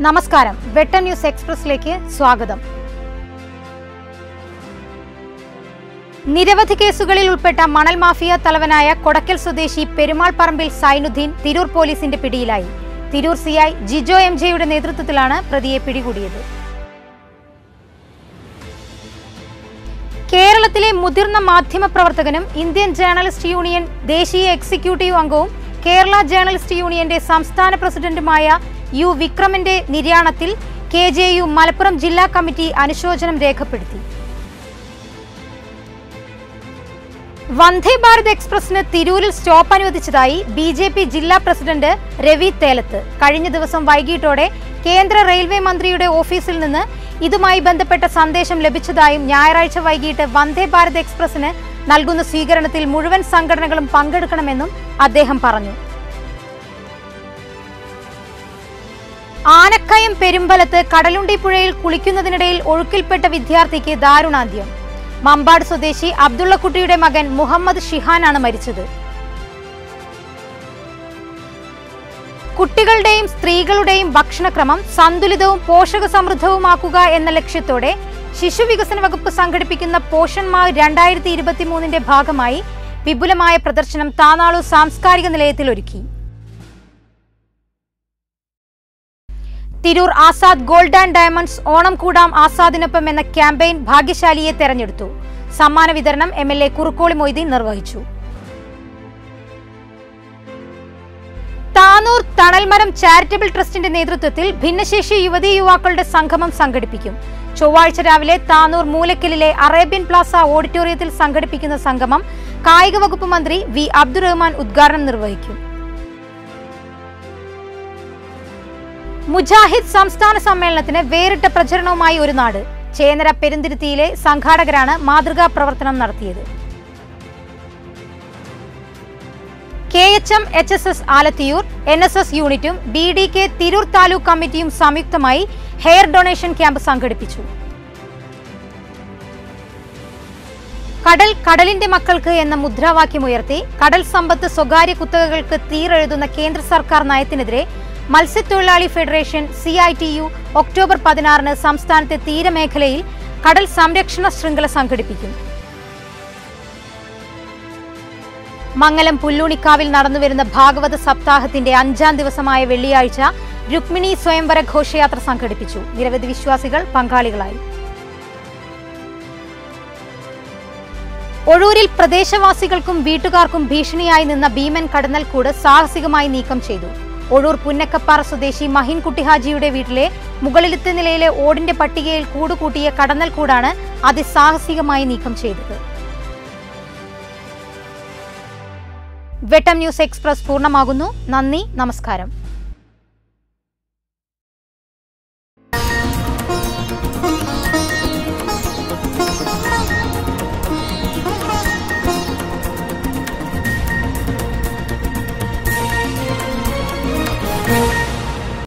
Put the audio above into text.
നമസ്കാരം, വെട്ടം ന്യൂസ് എക്സ്പ്രസിലേക്ക് സ്വാഗതം. നിരവധി കേസുകളിൽ ഉൾപ്പെട്ട മണൽ മാഫിയ തലവനായ കൊടക്കൽ സ്വദേശി പെരുമാൾ പറമ്പിൽ സൈനുദ്ദീൻ തിരൂർ പോലീസിന്റെ പിടിയിലായി. തിരൂർ സിഐ ജിജോ എംജെയുടെ നേതൃത്വത്തിലാണ് പ്രതിയെ പിടികൂടിയത്. കേരളത്തിലെ മുതിർന്ന മാധ്യമപ്രവർത്തകനും ഇന്ത്യൻ ജേർണലിസ്റ്റ് യൂണിയൻ ദേശീയ എക്സിക്യൂട്ടീവ് അംഗവും കേരള ജേർണലിസ്റ്റ് യൂണിയന്റെ സംസ്ഥാന പ്രസിഡന്റുമായ യു വിക്രമിന്റെ നിര്യാണത്തിൽ KJU മലപ്പുറം ജില്ലാ കമ്മിറ്റി അനുശോചനം രേഖപ്പെടുത്തി. വന്ദേ ഭാരത് എക്സ്പ്രസിന് തിരൂരിൽ സ്റ്റോപ്പ് അനുവദിച്ചതായി BJP ജില്ലാ പ്രസിഡന്റ് രവി തേലത്ത് കഴിഞ്ഞ ദിവസം വൈകിട്ടോടെ കേന്ദ്ര റെയിൽവേ മന്ത്രിയുടെ ഓഫീസിൽ നിന്ന് ഇതുമായി ബന്ധപ്പെട്ട സന്ദേശം ലഭിച്ചതായും ഞായറാഴ്ച വൈകിട്ട് വന്ദേ ഭാരത് എക്സ്പ്രസിന് നൽകുന്ന സ്വീകരണത്തിൽ മുഴുവൻ സംഘടനകളും പങ്കെടുക്കണമെന്നും അദ്ദേഹം പറഞ്ഞു. ആനക്കയം പെരുമ്പലത്ത് കടലുണ്ടി പുഴയിൽ കുളിക്കുന്നതിനിടയിൽ ഒഴുക്കിൽപ്പെട്ട വിദ്യാർത്ഥിക്ക് ദാരുണാന്ത്യം. മമ്പാട് സ്വദേശി അബ്ദുള്ളക്കുട്ടിയുടെ മകൻ മുഹമ്മദ് ഷിഹാനാണ് മരിച്ചത്. കുട്ടികളുടെയും സ്ത്രീകളുടെയും ഭക്ഷണക്രമം സന്തുലിതവും പോഷകസമൃദ്ധവുമാക്കുക എന്ന ലക്ഷ്യത്തോടെ ശിശുവികസന വകുപ്പ് സംഘടിപ്പിക്കുന്ന പോഷൺ മാഹ് 2023 ഭാഗമായി വിപുലമായ പ്രദർശനം താനാളൂർ സാംസ്കാരിക നിലയത്തിൽ ഒരുക്കി. Tirur Azad gold and diamonds Onam കൂടാം ആസാദിനൊപ്പം എന്ന ക്യാമ്പയിൻ ഭാഗ്യശാലിയെ തെരഞ്ഞെടുത്തു. സമ്മാന വിതരണം MLA കുറുക്കോളി മൊയ്തീൻ നിർവഹിച്ചു. താനൂർ തണൽമരം ചാരിറ്റബിൾ ട്രസ്റ്റിന്റെ നേതൃത്വത്തിൽ ഭിന്നശേഷി യുവതീ യുവാക്കളുടെ സംഗമം സംഘടിപ്പിക്കും. ചൊവ്വാഴ്ച രാവിലെ താനൂർ മൂലക്കലിലെ അറേബ്യൻ പ്ലാസ ഓഡിറ്റോറിയത്തിൽ സംഘടിപ്പിക്കുന്ന സംഗമം കായിക വകുപ്പ് മന്ത്രി V അബ്ദുറഹ്മാൻ ഉദ്ഘാടനം നിർവഹിക്കും. മുജാഹിദ് സംസ്ഥാന സമ്മേളനത്തിന് വേറിട്ട പ്രചരണവുമായി ഒരു നാട്. ചേനര പെരുന്തിരുത്തിയിലെ സംഘാടകരാണ് മാതൃകാ പ്രവർത്തനം നടത്തിയത്. KHM HSS ആലത്തിയൂർ NSS യൂണിറ്റും BDK തിരൂർ താലൂക്ക് കമ്മിറ്റിയും സംയുക്തമായി ഹെയർ ഡൊണേഷൻ ക്യാമ്പ് സംഘടിപ്പിച്ചു. കടലിന്റെ മക്കൾക്ക് എന്ന മുദ്രാവാക്യമുയർത്തി കടൽ സമ്പത്ത് സ്വകാര്യ കുത്തകകൾക്ക് തീരെഴുതുന്ന കേന്ദ്ര സർക്കാർ നയത്തിനെതിരെ മത്സ്യത്തൊഴിലാളി ഫെഡറേഷൻ CITU ഒക്ടോബർ 16 സംസ്ഥാനത്തെ തീരമേഖലയിൽ കടൽ സംരക്ഷണ ശൃംഖല സംഘടിപ്പിക്കും. മംഗലം പുല്ലൂണിക്കാവിൽ നടന്നുവരുന്ന ഭാഗവത സപ്താഹത്തിന്റെ 5ാം ദിവസമായ വെള്ളിയാഴ്ച രുക്മിണി സ്വയംവര ഘോഷയാത്ര സംഘടിപ്പിച്ചു. നിരവധി വിശ്വാസികൾ പങ്കാളികളായി. ഒഴൂരിൽ പ്രദേശവാസികൾക്കും വീട്ടുകാർക്കും ഭീഷണിയായി നിന്ന ഭീമൻ കടന്നൽക്കൂട് സാഹസികമായി നീക്കം ചെയ്തു. ഒഴൂർ പുന്നക്കപ്പാറ സ്വദേശി മഹിൻ കുട്ടിഹാജിയുടെ വീട്ടിലെ മുകളിലത്തെ നിലയിലെ ഓടിന്റെ പട്ടികയിൽ കൂടുകൂട്ടിയ കടന്നൽക്കൂടാണ് അതിസാഹസികമായി നീക്കം ചെയ്തത്. വെട്ടം ന്യൂസ് എക്സ്പ്രസ് പൂർണ്ണമാകുന്നു. നന്ദി, നമസ്കാരം.